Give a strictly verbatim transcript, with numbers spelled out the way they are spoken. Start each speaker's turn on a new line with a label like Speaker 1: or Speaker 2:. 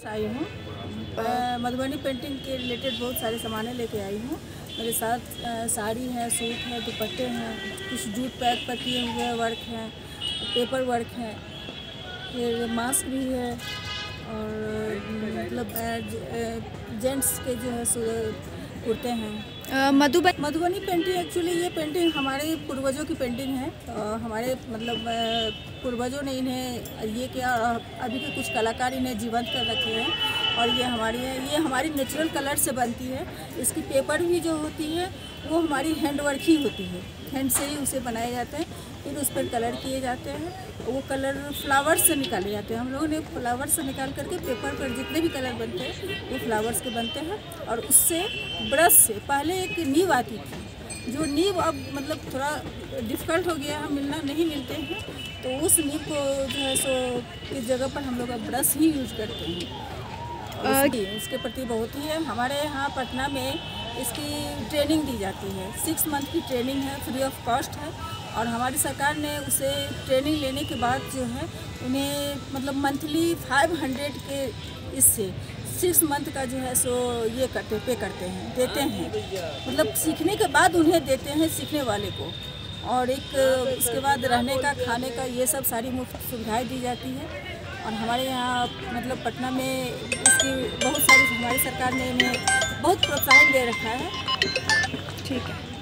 Speaker 1: आई हूँ। मधुबनी पेंटिंग के रिलेटेड बहुत सारे सामानें लेके आई हूँ। मेरे साथ साड़ी है, सूट है, दुपट्टे हैं, कुछ जूट पैक पर किए हुए वर्क हैं, पेपर वर्क है, फिर मास्क भी है और मतलब जेंट्स के जो है कुर्ते हैं।
Speaker 2: मधुबनी
Speaker 1: मधुबनी पेंटिंग एक्चुअली ये पेंटिंग हमारे पूर्वजों की पेंटिंग है। हमारे मतलब पूर्वजों ने इन्हें ये किया और अभी के कुछ कलाकार इन्हें जीवंत कर रखे हैं और ये हमारी है ये हमारी नेचुरल कलर से बनती है। इसकी पेपर भी जो होती है वो हमारी हैंड वर्क ही होती है, हैंड से ही उसे बनाए जाते हैं, फिर उस पर कलर किए जाते हैं। वो कलर फ्लावर्स से निकाले जाते हैं। हम लोगों ने फ्लावर्स से निकाल करके पेपर पर जितने भी कलर बनते हैं वो फ्लावर्स के बनते हैं और उससे ब्रश से पहले एक नीब आती थी, जो नीब अब मतलब थोड़ा डिफ़िकल्ट हो गया है, मिलना नहीं मिलते हैं, तो उस नीब को जो है सो इस जगह पर हम लोग अब ब्रश ही यूज करते हैं। इसके प्रति बहुत ही है। हमारे यहाँ पटना में इसकी ट्रेनिंग दी जाती है, सिक्स मंथ की ट्रेनिंग है, फ्री ऑफ कॉस्ट है और हमारी सरकार ने उसे ट्रेनिंग लेने के बाद जो है उन्हें मतलब मंथली फाइव हंड्रेड के इससे सिक्स मंथ का जो है सो ये करते पे करते हैं देते हैं, मतलब सीखने के बाद उन्हें देते हैं सीखने वाले को। और एक उसके बाद रहने का, खाने का, ये सब सारी मुफ्त सुविधाएं दी जाती है। और हमारे यहाँ मतलब पटना में इसकी बहुत सारी हमारी सरकार ने इन्हें बहुत प्रोत्साहन दे रखा है।
Speaker 2: ठीक है।